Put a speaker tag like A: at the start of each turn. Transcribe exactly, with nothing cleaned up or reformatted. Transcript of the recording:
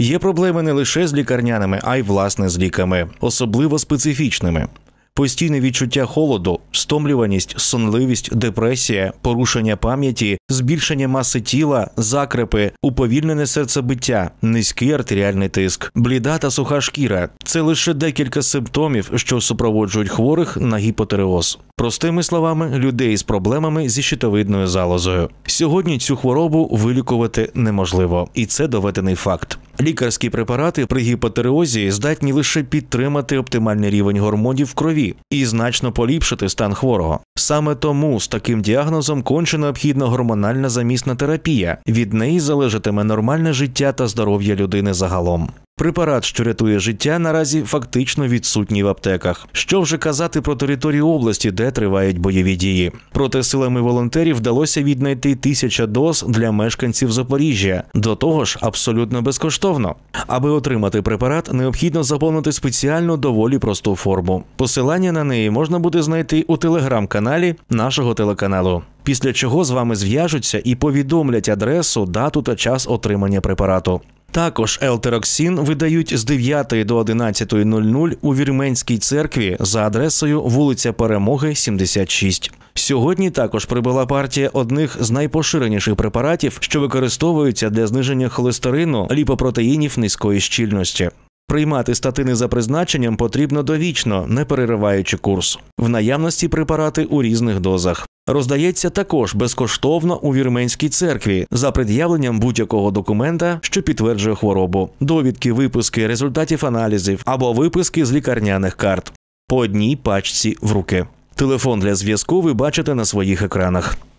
A: Є проблеми не лише з лікарняними, а й, власне, з ліками, особливо специфічними. Постійне відчуття холоду, стомлюваність, сонливість, депресія, порушення пам'яті, збільшення маси тіла, закрепи, уповільнене серцебиття, низький артеріальний тиск, бліда та суха шкіра – це лише декілька симптомів, що супроводжують хворих на гіпотиреоз. Простими словами, людей з проблемами зі щитовидною залозою. Сьогодні цю хворобу вилікувати неможливо, і це доведений факт. Лікарські препарати при гіпотиреозі здатні лише підтримати оптимальний рівень гормонів в крові і значно поліпшити стан хворого. Саме тому з таким діагнозом конче необхідна гормональна замісна терапія. Від неї залежатиме нормальне життя та здоров'я людини загалом. Препарат, що рятує життя, наразі фактично відсутній в аптеках. Що вже казати про територію області, де тривають бойові дії. Проте силами волонтерів вдалося віднайти тисяча доз для мешканців Запоріжжя. До того ж, абсолютно безкоштовно. Аби отримати препарат, необхідно заповнити спеціальну доволі просту форму. Посилання на неї можна буде знайти у телеграм-каналі нашого телеканалу. Після чого з вами зв'яжуться і повідомлять адресу, дату та час отримання препарату. Також елтероксин видають з дев'ятої до одинадцятої нуль нуль у Вірменській церкві за адресою вулиця Перемоги, сімдесят шість. Сьогодні також прибула партія одних з найпоширеніших препаратів, що використовуються для зниження холестерину, ліпопротеїнів низької щільності. Приймати статини за призначенням потрібно довічно, не перериваючи курс. В наявності препарати у різних дозах. Роздається також безкоштовно у Вірменській церкві за пред'явленням будь-якого документа, що підтверджує хворобу, довідки виписки результатів аналізів або виписки з лікарняних карт. По одній пачці в руки. Телефон для зв'язку ви бачите на своїх екранах.